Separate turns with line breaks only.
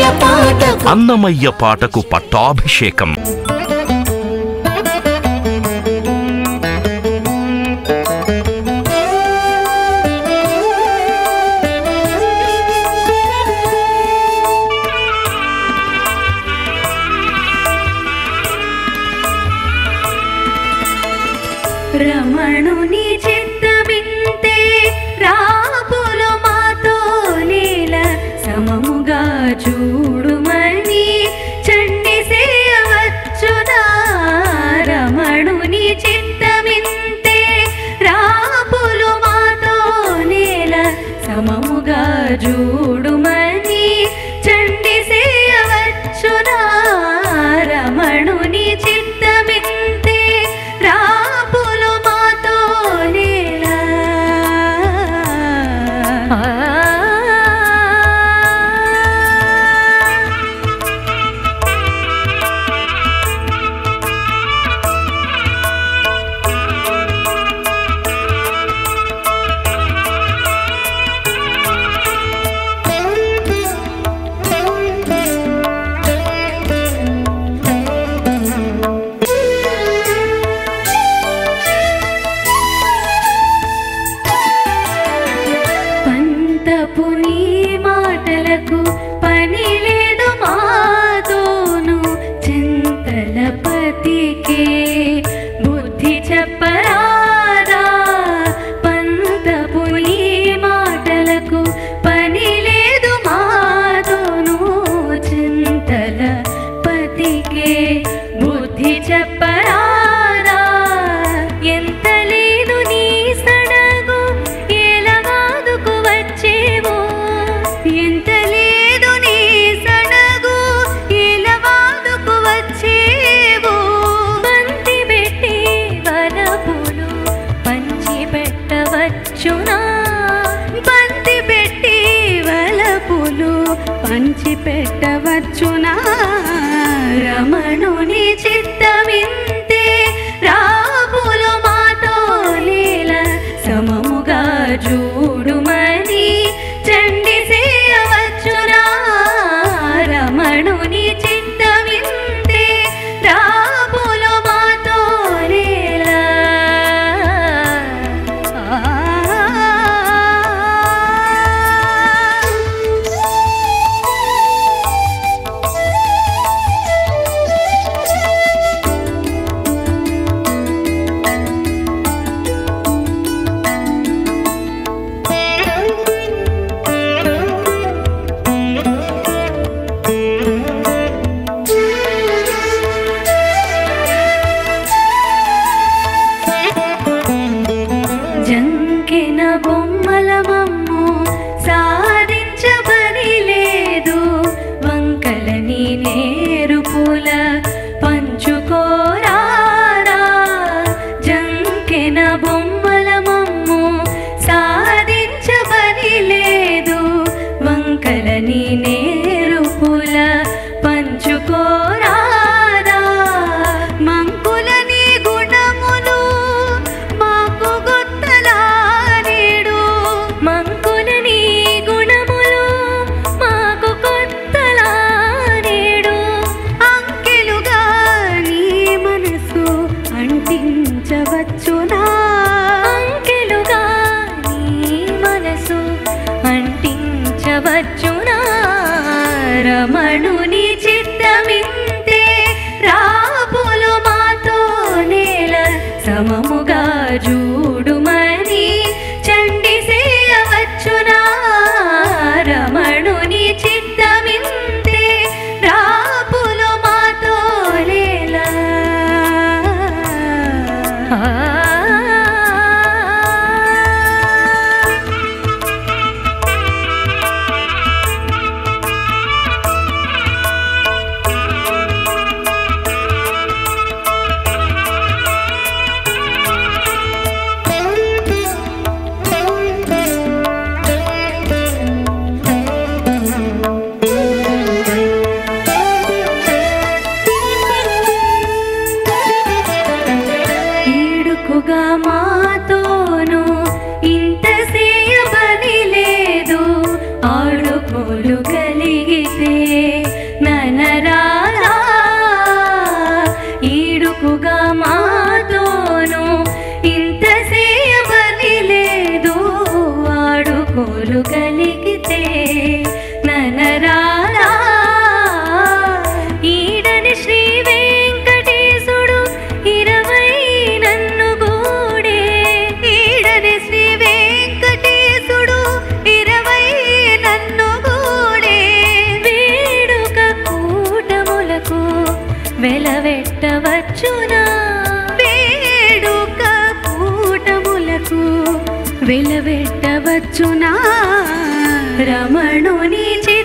అన్నమయ్య పాటకు పట్టాభిషేకం.
రమణుని చిత్తమింతే రాపులు మాతో లీల సమముగా చూడుమని చండి సేయవచ్చునా. రమణుని చిత్తమింతే రాపులు మాతో లీల సమముగా చూడుమని చండి సేయవచ్చునా. రమణుని చిత్తమింతే రాపులు మాతో లీల. పంతపు నీ మాటలకు పని లేదు మాతోను చింతలపతికే బుద్ధి చెప్పరాదా. పంతపు నీ మాటలకు పని లేదు మాతోను చింతలపతికే బుద్ధి చెప్పరాదా. ఎంత లేదు నీ సడగు ఏలవాదుకు వచ్చేవో. ఎంత లేదు నీ సడగు ఏలవాదుకు వచ్చేవో. బంతి పెట్టి వలపులు పంచి పెట్టవచ్చునా. బంతి పెట్టి వలపులు పంచి పెట్టవచ్చునా. రమణుని చిత్తమింతే రాపులు మాతో లీల సమముగా చూడుమని చండి సేయవచ్చునా. రమణుని చిత్తమింతే రాపులు మాతో లీల. జంకెన బొమ్మల మమ్ము సాధించబని లేదు. వంకలని నేరుపుల పంచుకోరారా. జంకెన బొమ్మల మమ్ము సాధించబని లేదు. వంకలని నేరుపుల పంచుకోరారా. మంకులని గుణములు మాకు గొత్తలా నేడు. మంకులని గుణములు మాకు కొత్తలా నేడు. అంకెలుగా నీ మనసు అంటించవచ్చునా. అంకెలుగా నీ మనసు అంటించవచ్చునా. రమణుని చిత్తమింతే రాపులు మాతో నేల సమముగా చూడుమని చండి సేయవచ్చునా. రమణుని చిత్తమింతే రాపులు మాతో లీల. ఆడుకోలు కలిగితే వెలవెట్టవచ్చునా వేడుక కూటములకు వెలవెట్టవచ్చునా రమణుని